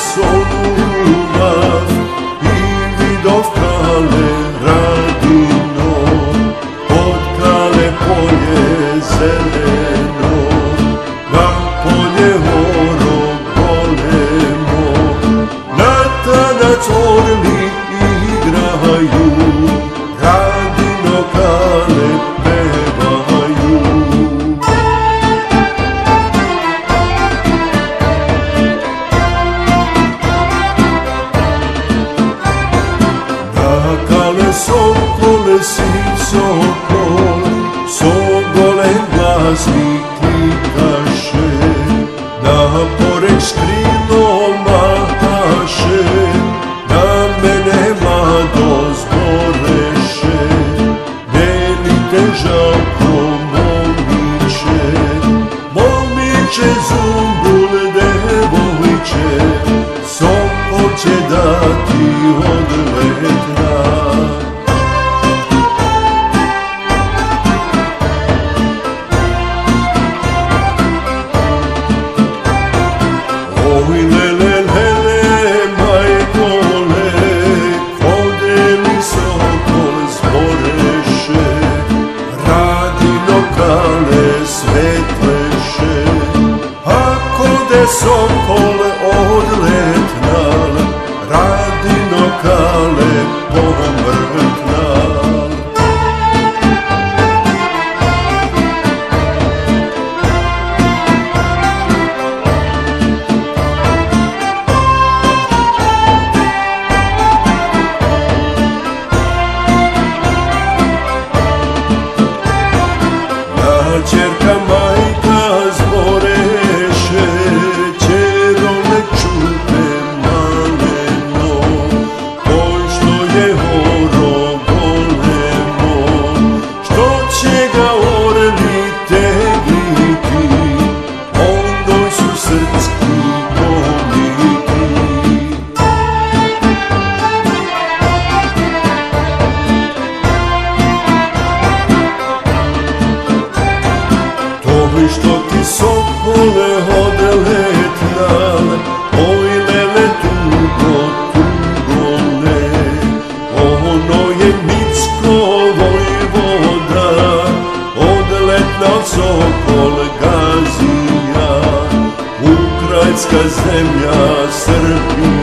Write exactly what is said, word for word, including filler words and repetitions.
ljubav i vidov kale radino, od kale polje zeleno, na polje oro golemo, na tanac orli igraju, radino kale pevaju. Kale sokole si sokol, sokole glasnik klikaše, da pored škrilo mahaše, da mene mlado zboreše, velite žalko momiće, momiće zumbul devojče, sokol će dati odletna. Oj lele lele majkole, odeli sokol zboreše, radino kale svetleše, ako de sokol odletnal, radino kale pomrtnal. Čerka majka zboreše, čerole čute maleno, oj što je oro golemo, što će ga orli tegliti, ondoj su srpski komiti. Oj što ti sokole odletnale, oj lele tugo, tugo ne, ono je Micko vojvoda, odletnal sokol Gazija, ukrajinska zemlja Srbija.